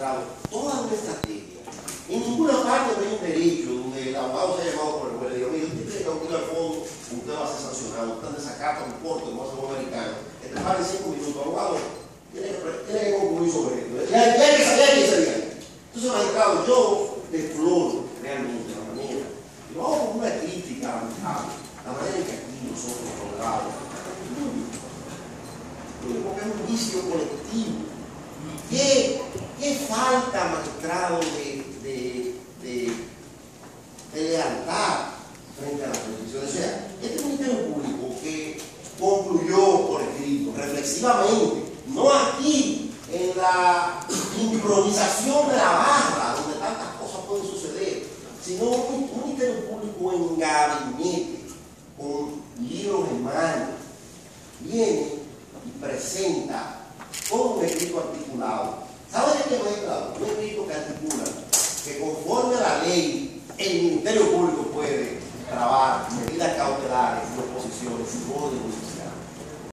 magistrado, toda una estrategia. En ninguna parte no hay un derecho donde el abogado se ha llamado por el juez y digo, mire, usted tiene que acudir al fondo, usted va a ser sancionado, usted desacarta un corte como hace un americano, que te paren 5 minutos, abogado, tiene que concluir sobre esto. Ya hay que salir ese día. Entonces, magistrado, yo deploro realmente la manera, y lo hago como una crítica la manera en que aquí nosotros los abogados, porque es un vicio colectivo. ¿Qué falta, magistrado, de lealtad frente a las posiciones? O sea, este Ministerio Público que concluyó por escrito, reflexivamente, no aquí en la improvisación de la barra, donde tantas cosas pueden suceder, sino un Ministerio Público en gabinete, con libros en mano, viene y presenta todo un escrito articulado. ¿Sabe de qué magistrado? Un escrito que articula que conforme a la ley el Ministerio Público puede trabar medidas cautelares y oposiciones sin orden judicial.